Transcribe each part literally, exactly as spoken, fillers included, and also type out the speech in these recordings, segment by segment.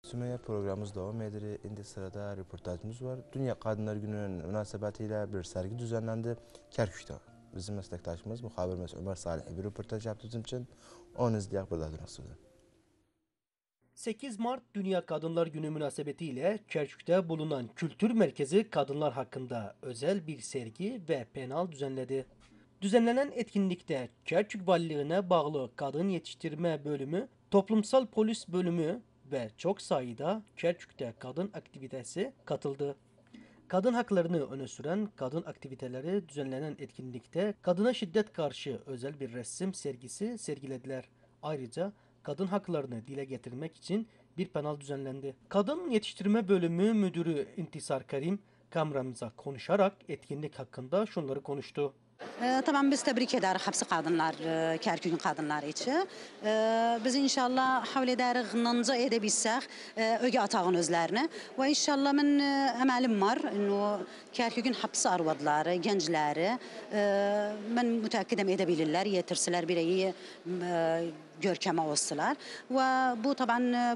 Sümeyye programımız devam ediyor. Şimdi sırada röportajımız var. Dünya Kadınlar Günü'nün münasebetiyle bir sergi düzenlendi Kerkük'te. Bizim meslektaşımız, muhabirimiz Ömer Salih bir röportaj yaptı bizim için. Onu izleyip burada durmasıdır. sekiz Mart Dünya Kadınlar Günü münasebetiyle Kerkük'te bulunan Kültür Merkezi kadınlar hakkında özel bir sergi ve panel düzenledi. Düzenlenen etkinlikte Kerkük Valiliğine bağlı Kadın Yetiştirme Bölümü, Toplumsal Polis Bölümü ve çok sayıda Kerkük'te kadın aktivitesi katıldı. Kadın haklarını öne süren kadın aktiviteleri düzenlenen etkinlikte kadına şiddet karşı özel bir resim sergisi sergilediler. Ayrıca kadın haklarını dile getirmek için bir panel düzenlendi. Kadın Yetiştirme Bölümü Müdürü İntisar Karim kameramıza konuşarak etkinlik hakkında şunları konuştu. Tabii biz tebrik ederiz hepsi kadınlar, Kerkük'ün kadınları için. Biz inşallah havle ederiz, nanca edebilsek öge atağın özlerini. Ve inşallah ben emelim var, Kerkük'ün hepsi arvadları, gençleri, ben müteakkidim edebilirler, yetirsiler bir iyi görkeme olsalar. Ve bu tabii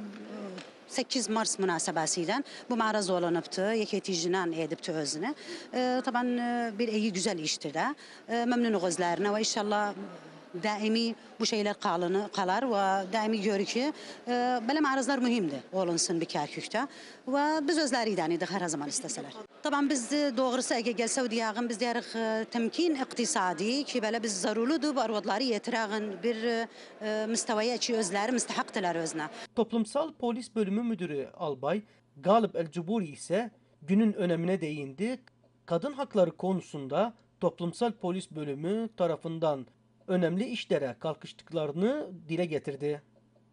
sekiz Mart münasebesiyle bu mağraz olunuptu, yeketicinden edipti özünü. E, tabii bir iyi güzel işti de. E, memnun gözlerine ve inşallah daimi bu şeyler kalını kalar ve daimi görür ki e, böyle mağazlar mühimdi olunsun bir Kerkük'te ve biz özleriyden idik her zaman isteseler. Tabii biz doğrusu eğer gelse diyağın biz diyarıq temkin iktisadi ki böyle biz zaruludu bu arvadları yetirağın bir e, müstevaya ki özleri müstehaktılar özüne. Toplumsal Polis Bölümü Müdürü Albay Galip El-Cuburi ise günün önemine değindi. Kadın hakları konusunda Toplumsal Polis Bölümü tarafından önemli işlere kalkıştıklarını dile getirdi.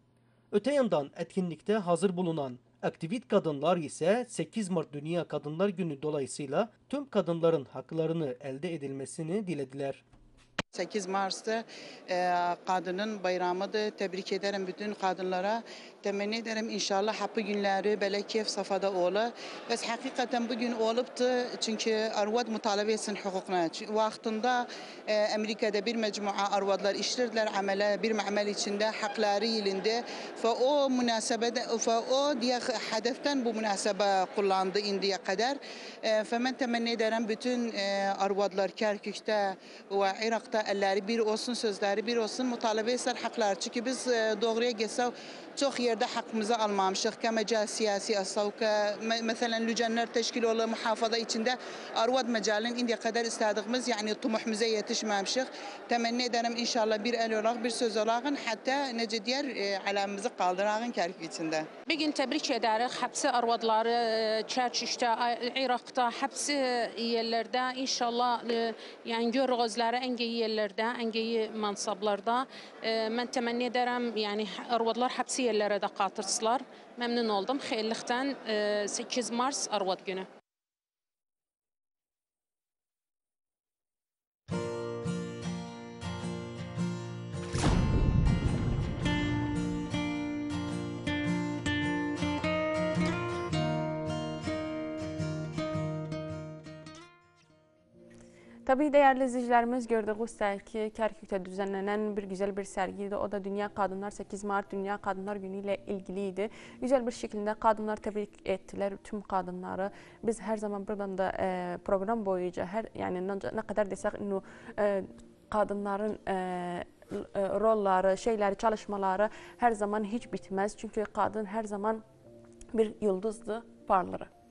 Öte yandan etkinlikte hazır bulunan aktivist kadınlar ise sekiz Mart Dünya Kadınlar Günü dolayısıyla tüm kadınların haklarını elde edilmesini dilediler. sekiz Mart'ta e, kadının bayramıdır. Tebrik ederim bütün kadınlara. Temenni ederim inşallah happı günleri böyle keyif safhada olur. Ve hakikaten bugün oluptu çünkü arvad mutalebe etsin hukukuna. Vaktinde e, Amerika'da bir mecmua arvadlar işlerdiler amele bir amel içinde hakları yılında. Ve o münasebede ve o diye hedeften bu münasebe kullandı indiye kadar. E, ve ben temenni ederim bütün e, arvadlar Kerkük'te ve Irak'ta elleri bir olsun, sözleri bir olsun, mutalebe etsin haklar. Çünkü biz e, doğruya geçsek çok yerde hakkımızı almamıştık. Kemecal siyasi asavka, mesela lücenler teşkil olan muhafaza içinde arvad mecalin indiye kadar istediğimiz yani tumuhumuza yetişmemiştik. Temenni ederim inşallah bir el olarak bir söz olarak hatta nece diğer e, alamımızı kaldırağın Kerkük içinde. Bir gün tebrik ederiz. Hepsi arvadları Kerkük'te, Irak'ta, hepsi yerlerde inşallah e, yani görüzleri en iyi yerlerde, en iyi mansablarda. E, ben temenni ederim yani arvadlar hepsi yerlere de katırsılar. Memnun oldum. Hayırlıktan e, sekiz Mart Arvad Günü. Tabii değerli izleyicilerimiz gördüğünüz ki Kerkük'te düzenlenen bir güzel bir sergiydi. O da Dünya Kadınlar sekiz Mart Dünya Kadınlar Günü ile ilgiliydi. Güzel bir şekilde kadınlar tebrik ettiler tüm kadınları. Biz her zaman buradan da e, program boyunca her yani ne kadar desek e, kadınların e, rolları, şeyleri, çalışmaları her zaman hiç bitmez. Çünkü kadın her zaman bir yıldızdı, parları.